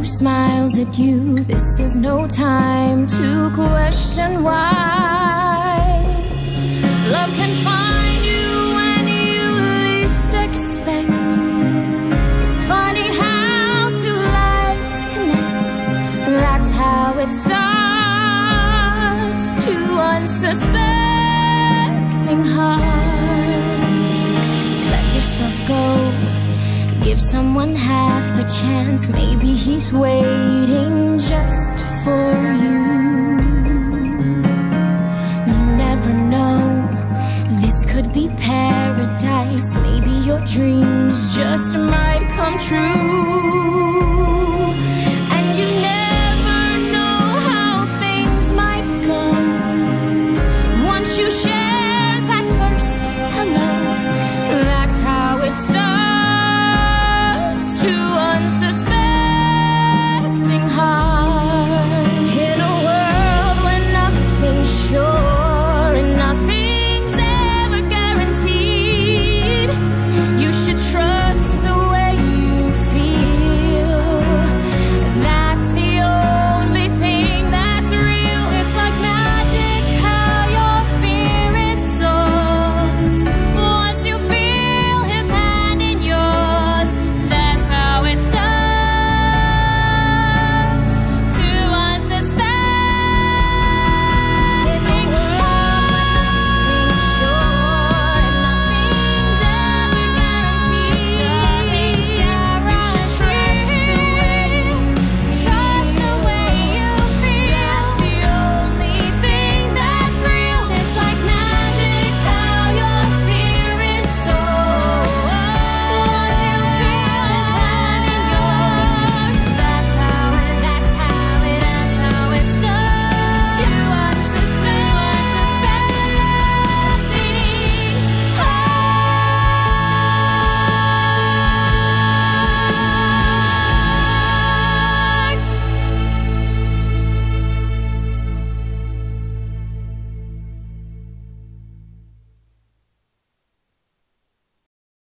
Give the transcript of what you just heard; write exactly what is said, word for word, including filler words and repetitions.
smiles at you. This is no time to question why. Love can find you when you least expect. Funny how two lives connect. That's how it starts. Two unsuspecting hearts. Let yourself go. Give someone half a chance. Maybe he's waiting just for you. You never know. This could be paradise. Maybe your dreams just might come true.